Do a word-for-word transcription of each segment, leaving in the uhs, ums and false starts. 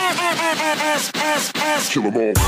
ass, ass, ass. Kill 'em all.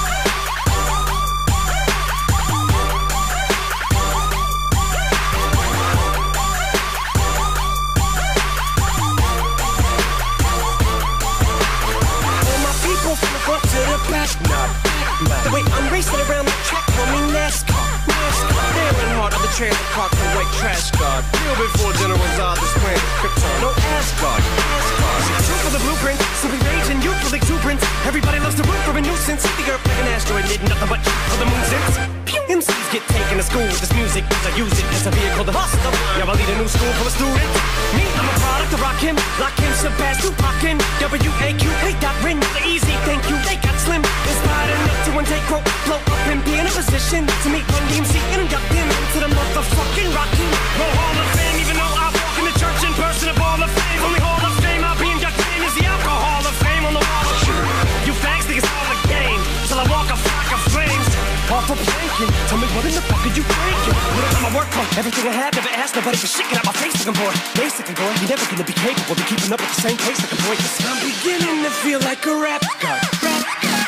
Front to the back, nah, nah. The way I'm racing around the track, call me NASCAR. NASCAR. There in heart of the trailer park, the white trash guard. Real before General Zod, this planet Krypton. No Asgard, Asgard. Two for the blueprint, simply raging, youthful exuberance. Everybody loves the root for a nuisance. The earth like an asteroid, did nothing but for the moon since. M Cs get taken to school with this music, cause I use it as a vehicle to hustle. Now I lead a new school full of students. Me, I'm a product of Rakim, Lakim, Shabazz, Tupac, W A Q, hey, dot, Rin, the easy, thank you. They got slim, inspired enough to one take quote, blow up and be in a position to meet Run D M C and induct him into the motherfucking Rocky Roll Hall of Fame. Even though I walk in the church in person of all of fame, only Hall of Fame I'll be inducted in is the Alcohol of Fame on the wall of shame. You fags think it's all a game till I walk a flock of flames. Off of planking, tell me what in the fuck are you thinking? What am I work for? Everything I have, never asked nobody for shit. Get out my face looking boy. Basically boy, you're never gonna be capable of keeping up with the same pace like a boy. Cause I'm beginning to feel like a rap god. Rap god.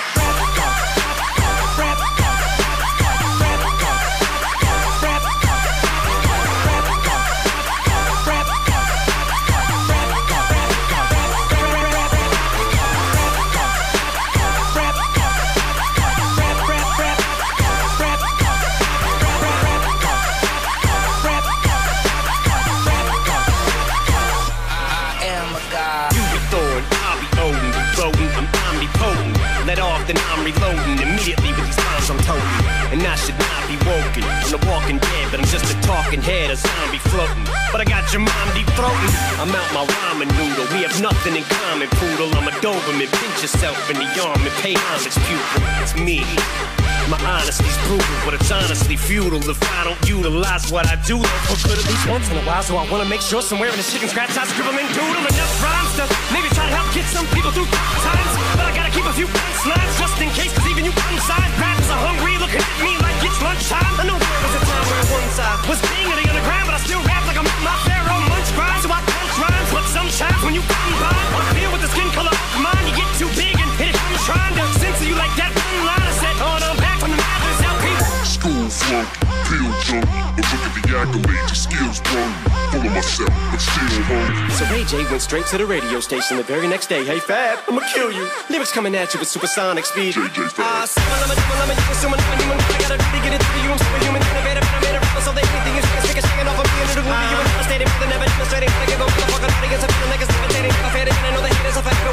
Then I'm reloading immediately with these lines I'm toting. And I should not be woken. I'm the walking dead, but I'm just a talking head, a zombie floating. But I got your mom deep throating. I'm out my ramen noodle. We have nothing in common, poodle. I'm a Doberman. Pinch yourself in the arm and pay homage, pupil. It's me. My honesty's brutal, but it's honestly futile if I don't utilize what I do. Or good at least once in a while, so I wanna make sure somewhere in the chicken scratch I scribble and doodle enough rhymes to maybe try to help get some people through times. But I gotta keep a few punchlines just in case, cause even you inside rappers are hungry, looking at me like it's lunchtime. I know there was a time where one side was king of the underground, but I still rap like I'm my pharaoh munch grind. So I punch rhymes, but sometimes when you come by, I feel with the skin color of mine, you get too big and hit it. I'm trying to censor you like that one line I said, oh no, back from the Mathers L P. School flunk, pill junk, but look at the accolades, your skills broke. Full of myself, but still home. So Ray J went straight to the radio station the very next day. Hey Fab, I'ma kill you. Lyrics coming at you with supersonic speed. J J Fab. Ah, uh, I'm a demon, I'm a human, I'm a human. I gotta really get it through you. I'm superhuman, innovator, innovator. So that anything is fake, it's hanging off of me and it'll be you. I'm devastating, but never demonstrating. I give a motherfucker, I guess I'm feeling like it's devastating. I'm fading, and I know the hate is a fact.